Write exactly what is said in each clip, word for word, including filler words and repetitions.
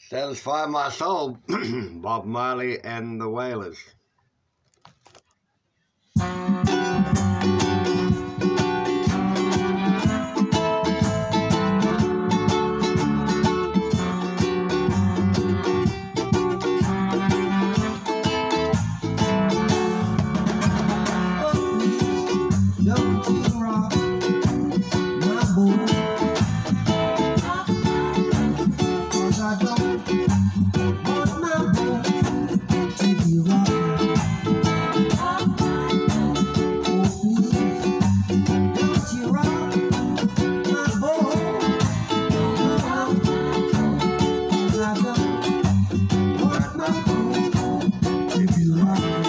Satisfy My Soul, Bob Marley and the Wailers. Don't you rock my boat, 'cause I don't want my boat to be rocked. Oh please, don't you rock my boat, 'cause I don't want my boat to be rocked.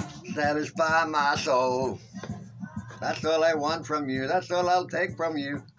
Satisfy my soul. That's all I want from you. That's all I'll take from you.